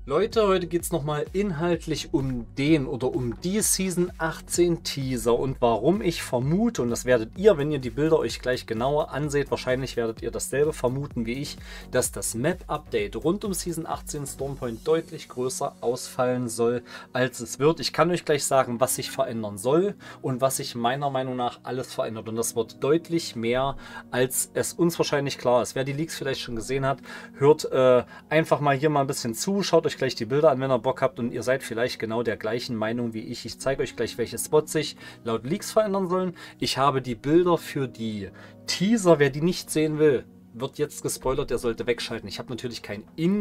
Leute, heute geht es nochmal inhaltlich um den oder um die Season 18 Teaser und warum ich vermute, und das werdet ihr, wenn ihr die Bilder euch gleich genauer anseht, wahrscheinlich werdet ihr dasselbe vermuten wie ich, dass das Map-Update rund um Season 18 Stormpoint deutlich größer ausfallen soll, als es wird. Ich kann euch gleich sagen, was sich verändern soll und was sich meiner Meinung nach alles verändert, und das wird deutlich mehr, als es uns wahrscheinlich klar ist. Wer die Leaks vielleicht schon gesehen hat, hört einfach mal hier mal ein bisschen zu, schaut euch gleich die Bilder an, wenn ihr Bock habt, und ihr seid vielleicht genau der gleichen Meinung wie ich. Ich zeige euch gleich, welche Spots sich laut Leaks verändern sollen. Ich habe die Bilder für die Teaser. Wer die nicht sehen will, wird jetzt gespoilert, der sollte wegschalten. Ich habe natürlich kein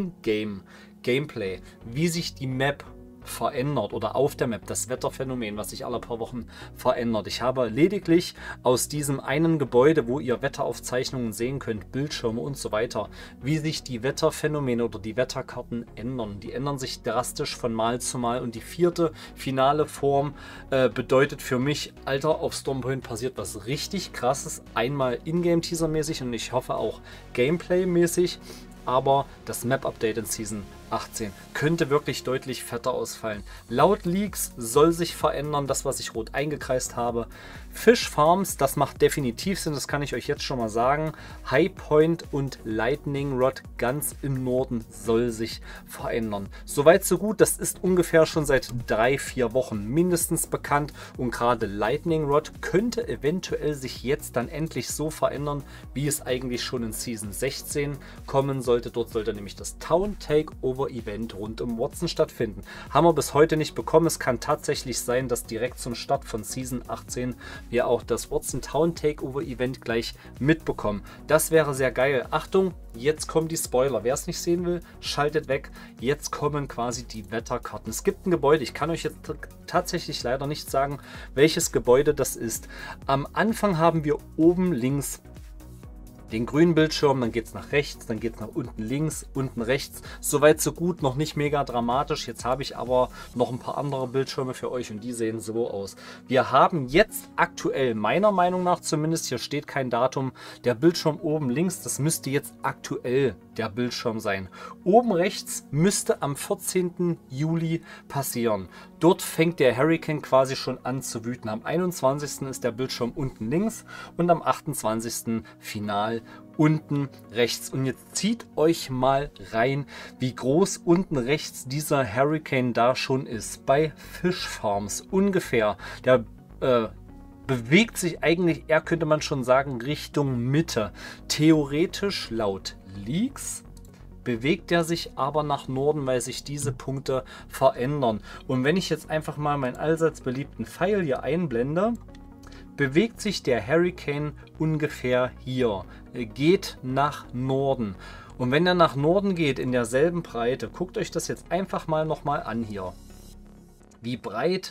In-Game-Gameplay, wie sich die Map verändert oder auf der Map, das Wetterphänomen, was sich alle paar Wochen verändert. Ich habe lediglich aus diesem einen Gebäude, wo ihr Wetteraufzeichnungen sehen könnt, Bildschirme und so weiter, wie sich die Wetterphänomene oder die Wetterkarten ändern. Die ändern sich drastisch von Mal zu Mal, und die vierte finale Form bedeutet für mich, Alter, auf Stormpoint passiert was richtig krasses. Einmal Ingame-Teaser-mäßig und ich hoffe auch Gameplay-mäßig. Aber das Map-Update in Season 18 könnte wirklich deutlich fetter ausfallen. Laut Leaks soll sich verändern, das, was ich rot eingekreist habe. Fish Farms, das macht definitiv Sinn, das kann ich euch jetzt schon mal sagen. High Point und Lightning Rod ganz im Norden soll sich verändern. Soweit so gut, das ist ungefähr schon seit 3-4 Wochen mindestens bekannt, und gerade Lightning Rod könnte eventuell sich jetzt dann endlich so verändern, wie es eigentlich schon in Season 16 kommen sollte. Dort sollte nämlich das Town Takeover Event rund um Watson stattfinden. Haben wir bis heute nicht bekommen. Es kann tatsächlich sein, dass direkt zum Start von Season 18 wir auch das Watson Town Takeover Event gleich mitbekommen. Das wäre sehr geil. Achtung, jetzt kommen die Spoiler. Wer es nicht sehen will, schaltet weg. Jetzt kommen quasi die Wetterkarten. Es gibt ein Gebäude. Ich kann euch jetzt tatsächlich leider nicht sagen, welches Gebäude das ist. Am Anfang haben wir oben links den grünen Bildschirm, dann geht es nach rechts, dann geht es nach unten links, unten rechts. Soweit so gut, noch nicht mega dramatisch. Jetzt habe ich aber noch ein paar andere Bildschirme für euch, und die sehen so aus. Wir haben jetzt aktuell, meiner Meinung nach zumindest, hier steht kein Datum, der Bildschirm oben links, das müsste jetzt aktuell der Bildschirm sein. Oben rechts müsste am 14. Juli passieren. Dort fängt der Hurricane quasi schon an zu wüten. Am 21. ist der Bildschirm unten links und am 28. final unten rechts. Und jetzt zieht euch mal rein, wie groß unten rechts dieser Hurricane da schon ist. Bei Fish Farms ungefähr. Der bewegt sich eigentlich, eher könnte man schon sagen, Richtung Mitte. Theoretisch laut Leaks bewegt er sich aber nach Norden, weil sich diese Punkte verändern. Und wenn ich jetzt einfach mal meinen allseits beliebten Pfeil hier einblende, bewegt sich der Hurricane ungefähr hier, geht nach Norden. Und wenn er nach Norden geht, in derselben Breite, guckt euch das jetzt einfach mal nochmal an hier, wie breit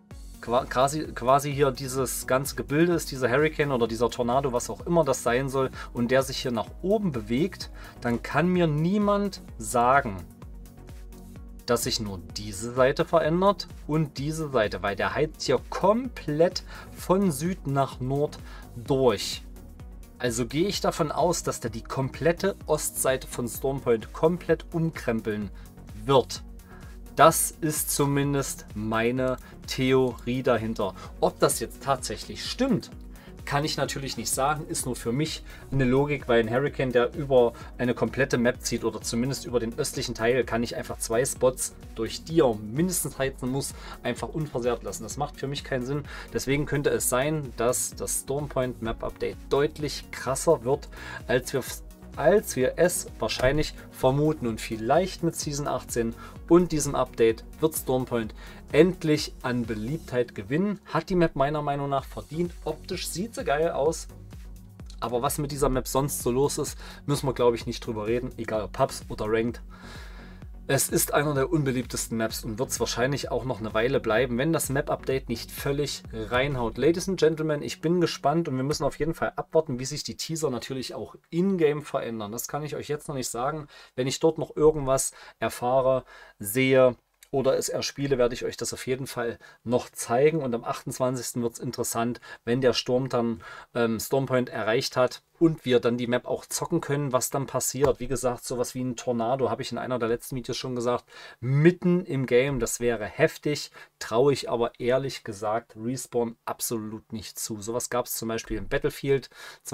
quasi hier dieses ganze Gebilde ist, dieser Hurricane oder dieser Tornado, was auch immer das sein soll, und der sich hier nach oben bewegt, dann kann mir niemand sagen, dass sich nur diese Seite verändert und diese Seite, weil der heizt hier komplett von Süd nach Nord durch. Also gehe ich davon aus, dass der die komplette Ostseite von Stormpoint komplett umkrempeln wird. Das ist zumindest meine Theorie dahinter. Ob das jetzt tatsächlich stimmt, kann ich natürlich nicht sagen, ist nur für mich eine Logik, weil ein Hurricane, der über eine komplette Map zieht oder zumindest über den östlichen Teil, kann ich einfach 2 Spots, durch die er mindestens heizen muss, einfach unversehrt lassen. Das macht für mich keinen Sinn. Deswegen könnte es sein, dass das Stormpoint Map Update deutlich krasser wird, als wir es wahrscheinlich vermuten. Und vielleicht mit Season 18 und diesem Update wird Stormpoint endlich an Beliebtheit gewinnen. Hat die Map meiner Meinung nach verdient. Optisch sieht sie geil aus. Aber was mit dieser Map sonst so los ist, müssen wir, glaube ich, nicht drüber reden. Egal ob Pubs oder Ranked. Es ist einer der unbeliebtesten Maps und wird es wahrscheinlich auch noch eine Weile bleiben, wenn das Map-Update nicht völlig reinhaut. Ladies and Gentlemen, ich bin gespannt, und wir müssen auf jeden Fall abwarten, wie sich die Teaser natürlich auch in-game verändern. Das kann ich euch jetzt noch nicht sagen. Wenn ich dort noch irgendwas erfahre, sehe oder es erspiele, werde ich euch das auf jeden Fall noch zeigen. Und am 28. wird es interessant, wenn der Sturm dann Stormpoint erreicht hat und wir dann die Map auch zocken können, was dann passiert. Wie gesagt, sowas wie ein Tornado, habe ich in einer der letzten Videos schon gesagt, mitten im Game, das wäre heftig, traue ich aber ehrlich gesagt Respawn absolut nicht zu. Sowas gab es zum Beispiel im Battlefield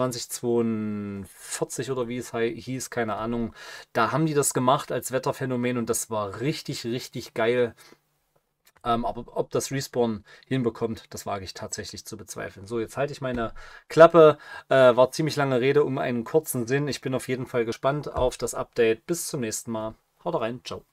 2042 oder wie es hieß, keine Ahnung. Da haben die das gemacht als Wetterphänomen und das war richtig, richtig geil. Aber ob das Respawn hinbekommt, das wage ich tatsächlich zu bezweifeln. So, jetzt halte ich meine Klappe. War ziemlich lange Rede um einen kurzen Sinn. Ich bin auf jeden Fall gespannt auf das Update. Bis zum nächsten Mal. Haut rein. Ciao.